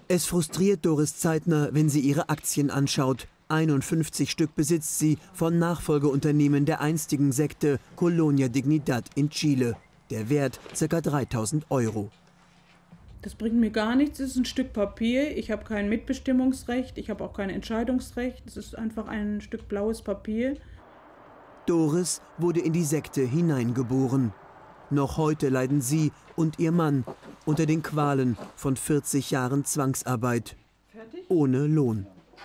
Es frustriert Doris Zeitner, wenn sie ihre Aktien anschaut. 51 Stück besitzt sie von Nachfolgeunternehmen der einstigen Sekte Colonia Dignidad in Chile. Der Wert ca. 3.000 €. Das bringt mir gar nichts, es ist ein Stück Papier. Ich habe kein Mitbestimmungsrecht, ich habe auch kein Entscheidungsrecht. Es ist einfach ein Stück blaues Papier. Doris wurde in die Sekte hineingeboren. Noch heute leiden sie und ihr Mann unter den Qualen von 40 Jahren Zwangsarbeit. Ohne Lohn.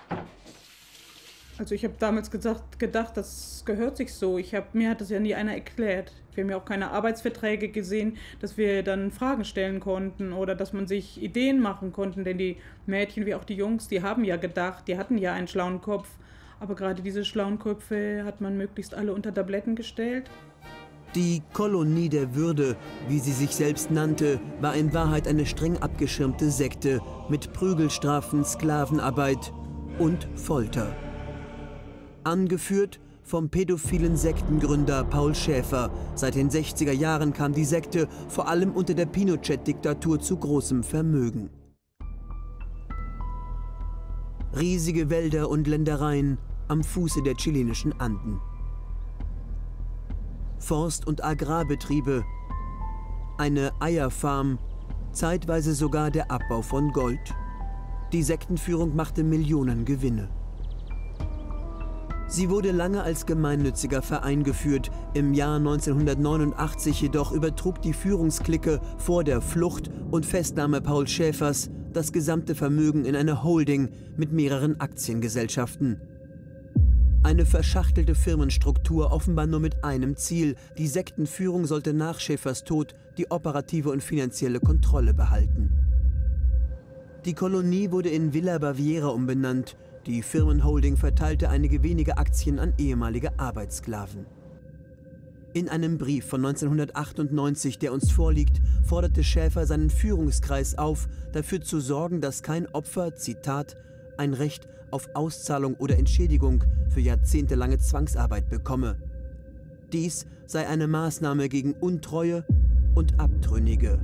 Also ich habe damals gedacht, das gehört sich so. Mir hat das ja nie einer erklärt. Wir haben ja auch keine Arbeitsverträge gesehen, dass wir dann Fragen stellen konnten oder dass man sich Ideen machen konnte. Denn die Mädchen wie auch die Jungs, die haben ja gedacht, die hatten ja einen schlauen Kopf. Aber gerade diese schlauen Köpfe hat man möglichst alle unter Tabletten gestellt. Die Kolonie der Würde, wie sie sich selbst nannte, war in Wahrheit eine streng abgeschirmte Sekte mit Prügelstrafen, Sklavenarbeit und Folter. Angeführt vom pädophilen Sektengründer Paul Schäfer. Seit den 60er Jahren kam die Sekte vor allem unter der Pinochet-Diktatur zu großem Vermögen. Riesige Wälder und Ländereien am Fuße der chilenischen Anden. Forst- und Agrarbetriebe, eine Eierfarm, zeitweise sogar der Abbau von Gold. Die Sektenführung machte Millionen Gewinne. Sie wurde lange als gemeinnütziger Verein geführt. Im Jahr 1989 jedoch übertrug die Führungsklicke vor der Flucht und Festnahme Paul Schäfers das gesamte Vermögen in eine Holding mit mehreren Aktiengesellschaften. Eine verschachtelte Firmenstruktur, offenbar nur mit einem Ziel: Die Sektenführung sollte nach Schäfers Tod die operative und finanzielle Kontrolle behalten. Die Kolonie wurde in Villa Baviera umbenannt. Die Firmenholding verteilte einige wenige Aktien an ehemalige Arbeitssklaven. In einem Brief von 1998, der uns vorliegt, forderte Schäfer seinen Führungskreis auf, dafür zu sorgen, dass kein Opfer, Zitat, ein Recht auf Auszahlung oder Entschädigung für jahrzehntelange Zwangsarbeit bekomme. Dies sei eine Maßnahme gegen Untreue und Abtrünnige.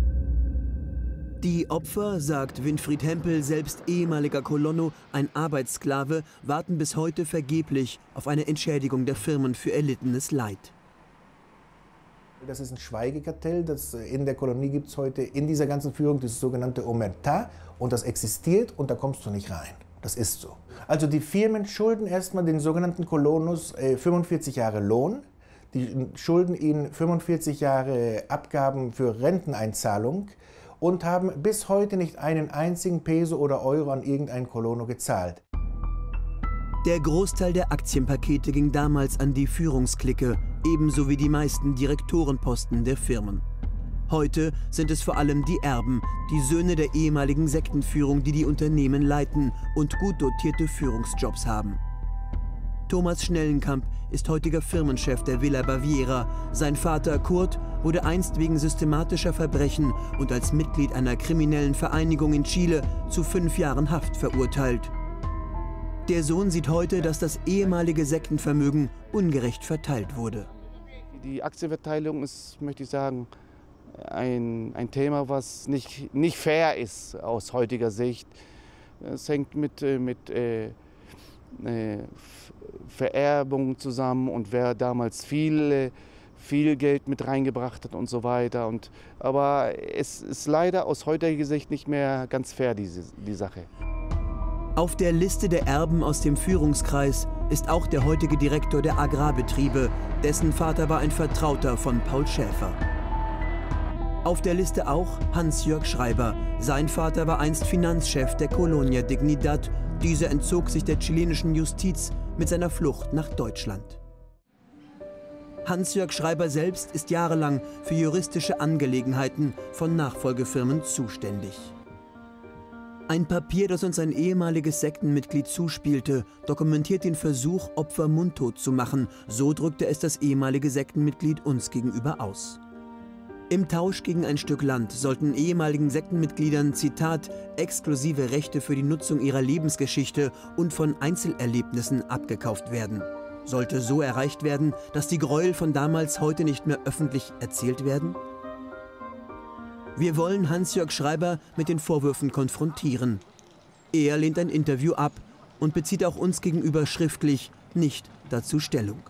Die Opfer, sagt Winfried Hempel, selbst ehemaliger Colono, ein Arbeitssklave, warten bis heute vergeblich auf eine Entschädigung der Firmen für erlittenes Leid. Das ist ein Schweigekartell, in der Kolonie gibt es heute in dieser ganzen Führung das sogenannte Omertà, und das existiert und da kommst du nicht rein. Das ist so. Also die Firmen schulden erstmal den sogenannten Colonos 45 Jahre Lohn, die schulden ihnen 45 Jahre Abgaben für Renteneinzahlung und haben bis heute nicht einen einzigen Peso oder Euro an irgendeinen Colono gezahlt. Der Großteil der Aktienpakete ging damals an die Führungsklicke, ebenso wie die meisten Direktorenposten der Firmen. Heute sind es vor allem die Erben, die Söhne der ehemaligen Sektenführung, die die Unternehmen leiten und gut dotierte Führungsjobs haben. Thomas Schnellenkamp ist heutiger Firmenchef der Villa Baviera. Sein Vater Kurt wurde einst wegen systematischer Verbrechen und als Mitglied einer kriminellen Vereinigung in Chile zu 5 Jahren Haft verurteilt. Der Sohn sieht heute, dass das ehemalige Sektenvermögen ungerecht verteilt wurde. Die Aktienverteilung ist, möchte ich sagen, ein Thema, was nicht fair ist aus heutiger Sicht. Es hängt mit Vererbung zusammen und wer damals viel Geld mit reingebracht hat und so weiter. Aber es ist leider aus heutiger Sicht nicht mehr ganz fair, die Sache. Auf der Liste der Erben aus dem Führungskreis ist auch der heutige Direktor der Agrarbetriebe, dessen Vater war ein Vertrauter von Paul Schäfer. Auf der Liste auch Hans-Jörg Schreiber. Sein Vater war einst Finanzchef der Colonia Dignidad. Dieser entzog sich der chilenischen Justiz mit seiner Flucht nach Deutschland. Hans-Jörg Schreiber selbst ist jahrelang für juristische Angelegenheiten von Nachfolgefirmen zuständig. Ein Papier, das uns ein ehemaliges Sektenmitglied zuspielte, dokumentiert den Versuch, Opfer mundtot zu machen. So drückte es das ehemalige Sektenmitglied uns gegenüber aus. Im Tausch gegen ein Stück Land sollten ehemaligen Sektenmitgliedern, Zitat, exklusive Rechte für die Nutzung ihrer Lebensgeschichte und von Einzelerlebnissen abgekauft werden. Sollte so erreicht werden, dass die Gräuel von damals heute nicht mehr öffentlich erzählt werden? Wir wollen Hans-Jörg Schreiber mit den Vorwürfen konfrontieren. Er lehnt ein Interview ab und bezieht auch uns gegenüber schriftlich nicht dazu Stellung.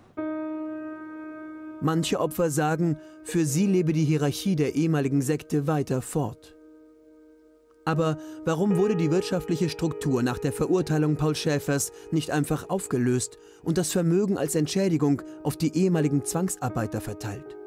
Manche Opfer sagen, für sie lebe die Hierarchie der ehemaligen Sekte weiter fort. Aber warum wurde die wirtschaftliche Struktur nach der Verurteilung Paul Schäfers nicht einfach aufgelöst und das Vermögen als Entschädigung auf die ehemaligen Zwangsarbeiter verteilt?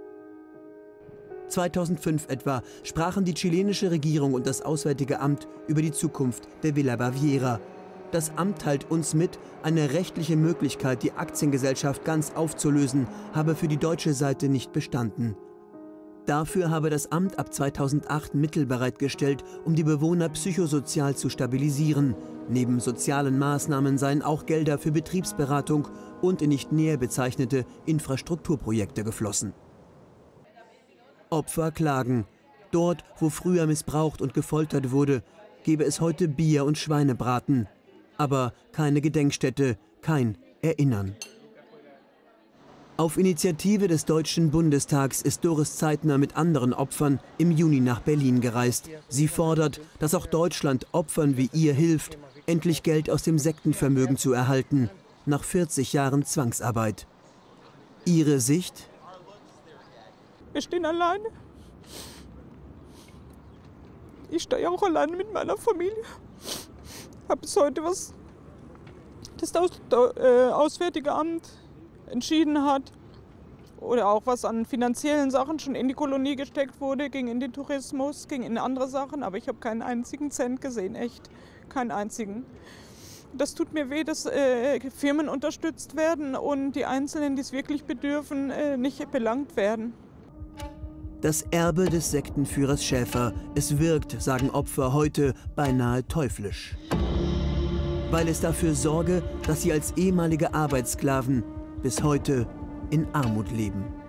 2005 etwa sprachen die chilenische Regierung und das Auswärtige Amt über die Zukunft der Villa Baviera. Das Amt teilt uns mit, eine rechtliche Möglichkeit, die Aktiengesellschaft ganz aufzulösen, habe für die deutsche Seite nicht bestanden. Dafür habe das Amt ab 2008 Mittel bereitgestellt, um die Bewohner psychosozial zu stabilisieren. Neben sozialen Maßnahmen seien auch Gelder für Betriebsberatung und in nicht näher bezeichnete Infrastrukturprojekte geflossen. Opfer klagen. Dort, wo früher missbraucht und gefoltert wurde, gebe es heute Bier und Schweinebraten. Aber keine Gedenkstätte, kein Erinnern. Auf Initiative des Deutschen Bundestags ist Doris Zeitner mit anderen Opfern im Juni nach Berlin gereist. Sie fordert, dass auch Deutschland Opfern wie ihr hilft, endlich Geld aus dem Sektenvermögen zu erhalten, nach 40 Jahren Zwangsarbeit. Ihre Sicht? Wir stehen alleine. Ich stehe auch alleine mit meiner Familie. Habe bis heute, was das Auswärtige Amt entschieden hat oder auch was an finanziellen Sachen schon in die Kolonie gesteckt wurde, ging in den Tourismus, ging in andere Sachen, aber ich habe keinen einzigen Cent gesehen, echt, keinen einzigen. Das tut mir weh, dass Firmen unterstützt werden und die Einzelnen, die es wirklich bedürfen, nicht belangt werden. Das Erbe des Sektenführers Schäfer, es wirkt, sagen Opfer heute, beinahe teuflisch. Weil es dafür sorge, dass sie als ehemalige Arbeitssklaven bis heute in Armut leben.